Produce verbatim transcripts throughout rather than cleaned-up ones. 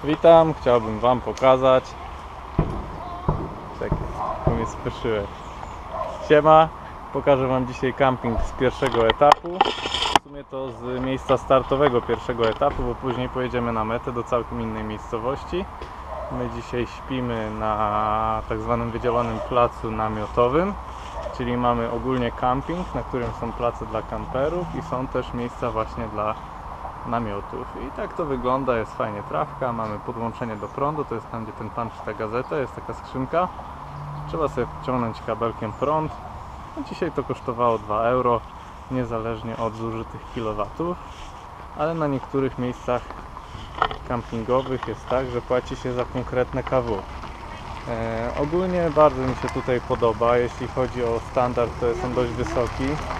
Witam, chciałbym Wam pokazać. Tak, tu mnie spieszyłeś. Siema, pokażę Wam dzisiaj camping z pierwszego etapu. W sumie to z miejsca startowego pierwszego etapu, bo później pojedziemy na metę do całkiem innej miejscowości. My dzisiaj śpimy na tak zwanym wydzielonym placu namiotowym, czyli mamy ogólnie camping, na którym są place dla kamperów i są też miejsca właśnie dla namiotów. I tak to wygląda, jest fajnie trawka, mamy podłączenie do prądu, to jest tam, gdzie ten pan czyta gazetę, jest taka skrzynka. Trzeba sobie wciągnąć kabelkiem prąd. No dzisiaj to kosztowało dwa euro, niezależnie od zużytych kilowatów, ale na niektórych miejscach campingowych jest tak, że płaci się za konkretne K W. E, ogólnie bardzo mi się tutaj podoba, jeśli chodzi o standard, to jest on dość wysoki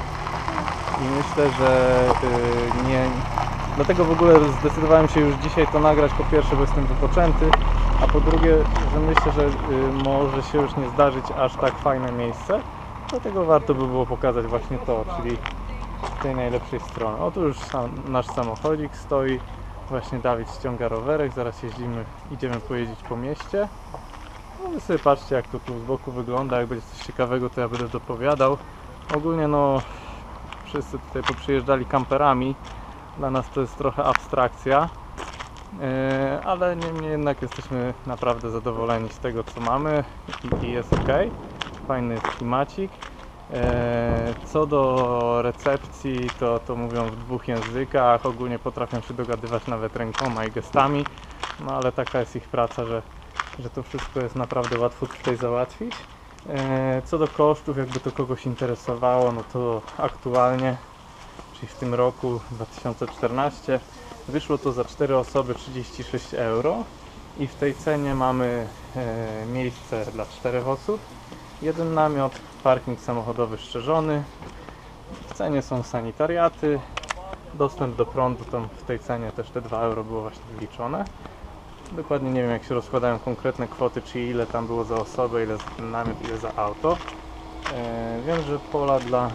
i myślę, że y, nie... Dlatego w ogóle zdecydowałem się już dzisiaj to nagrać, po pierwsze, bo jestem wypoczęty, a po drugie, że myślę, że y, może się już nie zdarzyć aż tak fajne miejsce, dlatego warto by było pokazać właśnie to, czyli z tej najlepszej strony. Oto już sam, nasz samochodzik stoi, właśnie Dawid ściąga rowerek, zaraz jeździmy, idziemy pojeździć po mieście. No wy sobie patrzcie, jak to tu z boku wygląda, jak będzie coś ciekawego, to ja będę dopowiadał. Ogólnie no, wszyscy tutaj poprzyjeżdżali kamperami. Dla nas to jest trochę abstrakcja, yy, ale niemniej jednak jesteśmy naprawdę zadowoleni z tego, co mamy i, i jest ok. Fajny klimacik. Yy, co do recepcji, to, to mówią w dwóch językach, ogólnie potrafią się dogadywać nawet rękoma i gestami, no ale taka jest ich praca, że, że to wszystko jest naprawdę łatwo tutaj załatwić. Yy, co do kosztów, jakby to kogoś interesowało, no to aktualnie, czyli w tym roku dwa tysiące czternastym, wyszło to za cztery osoby trzydzieści sześć euro i w tej cenie mamy e, miejsce dla czterech osób, jeden namiot, parking samochodowy szczerzony, w cenie są sanitariaty, dostęp do prądu, tam w tej cenie też te dwa euro było właśnie wliczone. Dokładnie nie wiem, jak się rozkładają konkretne kwoty, czy ile tam było za osobę, ile za ten namiot, ile za auto. E, wiem, że pola dla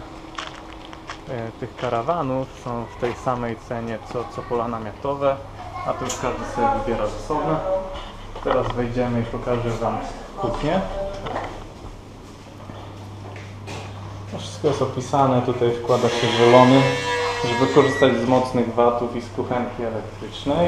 tych karawanów są w tej samej cenie co, co pola namiotowe, a to już każdy sobie wybiera osobno. Teraz wejdziemy i pokażę Wam kuchnię. To wszystko jest opisane, tutaj wkłada się żelony, żeby korzystać z mocnych watów i z kuchenki elektrycznej.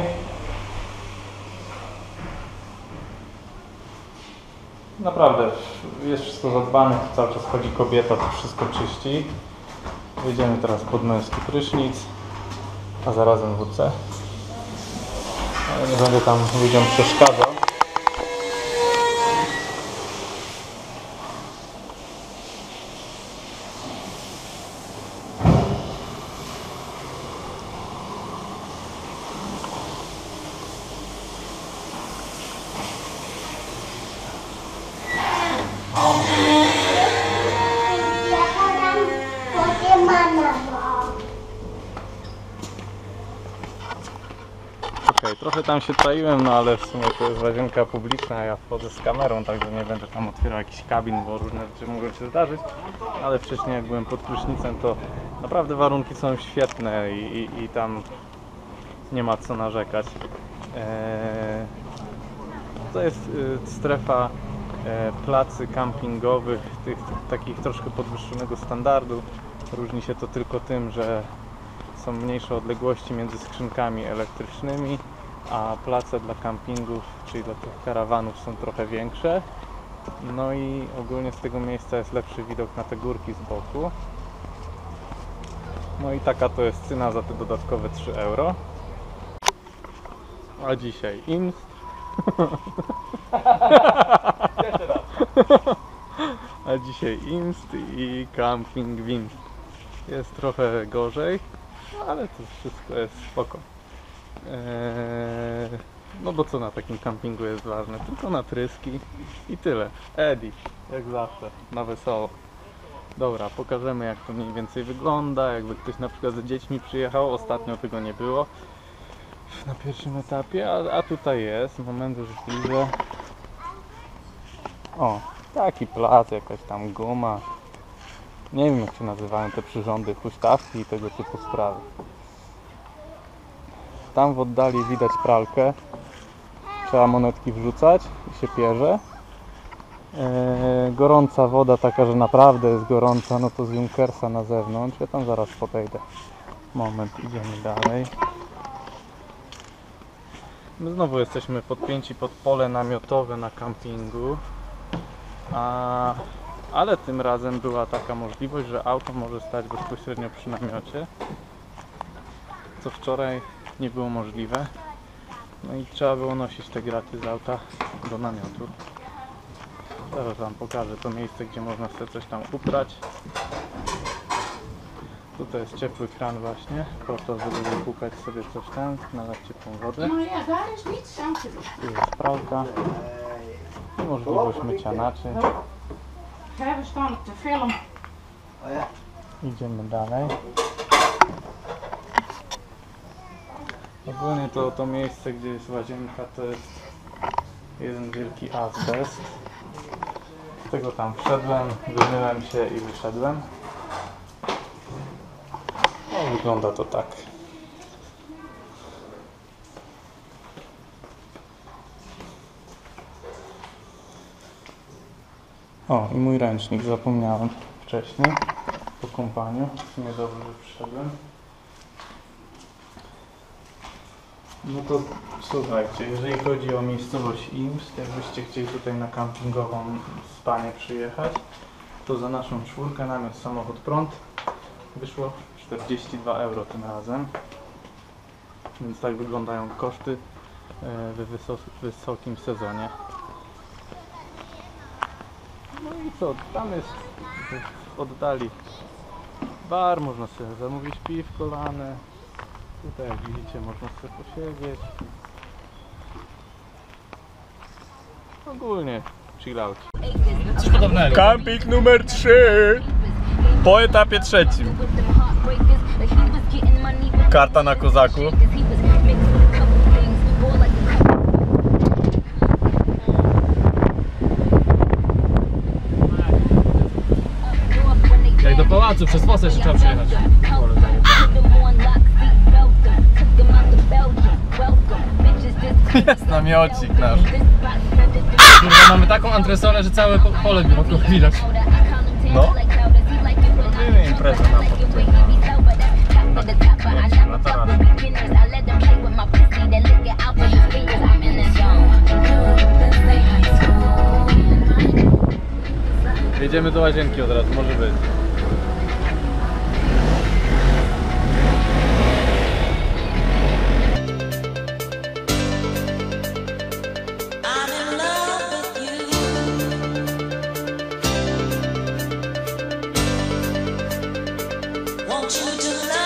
Naprawdę jest wszystko zadbane, to cały czas chodzi kobieta, to wszystko czyści. Wejdziemy teraz pod męski prysznic, a zarazem W C. Ale nie będę tam ludziom przeszkadzał. Okay, trochę tam się czaiłem, no ale w sumie to jest łazienka publiczna, ja wchodzę z kamerą, także nie będę tam otwierał jakichś kabin, bo różne rzeczy mogą się zdarzyć. Ale wcześniej, jak byłem pod prysznicem, to naprawdę warunki są świetne i, i, i tam nie ma co narzekać. Eee, to jest y, strefa y, placy kampingowych, tych, tych takich troszkę podwyższonego standardu. Różni się to tylko tym, że są mniejsze odległości między skrzynkami elektrycznymi, a place dla kampingów, czyli dla tych karawanów, są trochę większe. No i ogólnie z tego miejsca jest lepszy widok na te górki z boku. No i taka to jest cena za te dodatkowe trzy euro. A dzisiaj inst. A dzisiaj inst i camping winst. Jest trochę gorzej, ale to wszystko jest spoko. Eee, no bo co na takim kampingu jest ważne? Tylko natryski i tyle. Edi, jak zawsze, na wesoło. Dobra, pokażemy, jak to mniej więcej wygląda, jakby ktoś na przykład z dziećmi przyjechał. Ostatnio tego nie było na pierwszym etapie, a, a tutaj jest, moment, już widzę. O, taki plac, jakaś tam guma. Nie wiem, jak się nazywają te przyrządy, huśtawki i tego typu sprawy. Tam w oddali widać pralkę. trzeba monetki wrzucać i się pierze. Eee, gorąca woda, taka, że naprawdę jest gorąca, no to z Junkersa na zewnątrz. Ja tam zaraz podejdę. Moment, idziemy dalej. My znowu jesteśmy podpięci pod pole namiotowe na kampingu. A, ale tym razem była taka możliwość, że auto może stać bezpośrednio przy namiocie, co wczoraj nie było możliwe. No i trzeba było nosić te graty z auta do namiotu. Teraz wam pokażę to miejsce, gdzie można sobie coś tam uprać. Tutaj jest ciepły kran właśnie, po to, żeby wypłukać sobie coś tam, nalać ciepłą wodę. No ja, daar is niets aan te doen. Tu jest pralka i możliwość mycia naczyń. Hè, we staan op de film. Idziemy dalej. Ogólnie to, to miejsce, gdzie jest łazienka, to jest jeden wielki azbest. Z tego tam wszedłem, wymyłem się i wyszedłem. No, wygląda to tak. O, i mój ręcznik, zapomniałem wcześniej, po kąpaniu. W sumie dobrze, że przyszedłem. No to słuchajcie, jeżeli chodzi o miejscowość Imst, jakbyście chcieli tutaj na kampingową spanie przyjechać, to za naszą czwórkę namiot samochód prąd wyszło czterdzieści dwa euro tym razem. Więc tak wyglądają koszty w wysok wysokim sezonie. No i co, tam jest w oddali bar, można sobie zamówić piwko lane. Tutaj jak widzicie można sobie posiedzieć. Ogólnie chillouć. Coś podobnego. Camping numer trzy po etapie trzecim. Karta na kozaku. Jak do pałacu, przez fosę jeszcze trzeba przyjechać. Jest namiocik nasz. Kurwa, mamy taką antresolę, że całe po- pole wokół widać. No. Robimy imprezę na podwórku. Na tarasie. Jedziemy do łazienki od razu, może być. Want you to love